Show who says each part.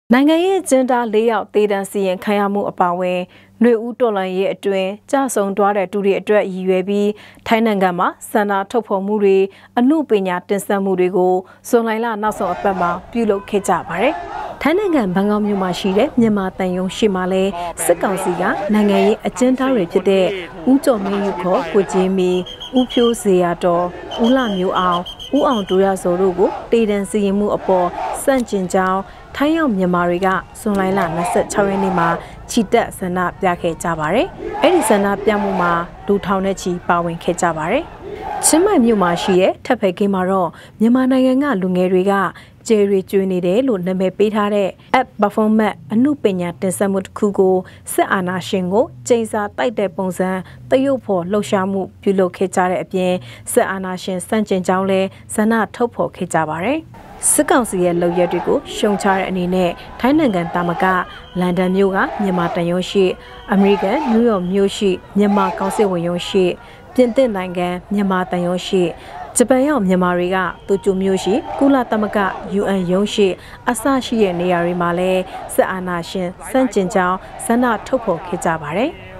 Speaker 1: နိုင်ငံရေးကျင်းတာ၄ယောက်တေးတန်းစီရင်ခံရမှုအပါအဝင်ຫນွေဦးတော်လှန်ရေးအတွင်းကြဆုံသွားတဲ့သူတွေအတွက်ရည်ရွယ်ပြီးထိုင်းနိုင်ငံမှာစန္ဒထုတ်ဖော်မှုတွေအမှုပညာတင်ဆက်မှုတွေကိုဇွန်လနောက်ဆုံးအပတ်မှာပြုလုပ်ခဲ့ကြပါတယ်။ထိုင်းနိုင်ငံဘန်ကောက်မြို့မှာရှိတဲ့မြန်မာတန်ယုံရှိမှလည်းစစ်ကောင်စီကနိုင်ငံရေးအကျဉ်းသားတွေဖြစ်တဲ့ဦးကျော်မင်းယူခေါ်ကိုကြီးမီဦးဖြိုးစေရတော်ဦးလှမျိုးအောင်ဦးအောင်တိုးရစောတို့ကိုတေးတန်းစီရင်မှုအပေါ်စန့်ကျင်ကြောင်းထိုင်းရောက်မြန်မာတွေကဇွန်လ26ရက်နေ့မှာချီတက်ဆန္ဒပြခဲ့ကြပါတယ်။အဲ့ဒီဆန္ဒပြမှုမှာလူထောင်နဲ့ချီပါဝင်ခဲ့ကြပါတယ်။ချင်းမိုင်မြို့မှာရှိတဲ့ထပ်ဖဲကင်းမှာတော့မြန်မာနိုင်ငံကလူငယ်တွေကကျယ်ရီကျွေးနေတယ်လို့နာမည်ပေးထားတဲ့ app performance အမှုပညာတင်ဆက်မှုတစ်ခုကိုစစ်အာဏာရှင်ကိုကျိန်စာတိုက်တဲ့ပုံစံတရုတ်ဖော်လှုပ်ရှားမှုပြုလုပ်ခဲ့ကြတဲ့အပြင်စစ်အာဏာရှင်စန့်ကျင်ကြောင်းလဲဆန္ဒထုတ်ဖော်ခဲ့ကြပါတယ်။စစ်ကောင်စီရဲ့လုပ်ရက်တွေကိုရှုံချတဲ့အနေနဲ့ထိုင်းနိုင်ငံတာမကလန်ဒန်မြို့ကမြန်မာတန်ယုံရှိအမေရိကန်နယူးယောက်မြို့ရှိမြန်မာကောင်စစ်ဝန်ရုံးရှိပြင်သစ်နိုင်ငံမြန်မာတန်ယုံရှိဂျပန်ရောက်မြန်မာတွေကတိုကျိုမြို့ရှိကုလသမဂ္ဂ UN ရုံးရှိအစရှိတဲ့နေရာတွေမှာလဲစစ်အာဏာရှင်စန့်ကျင်ကြောင်းဆန္ဒထုတ်ဖော်ခဲ့ကြပါတယ်။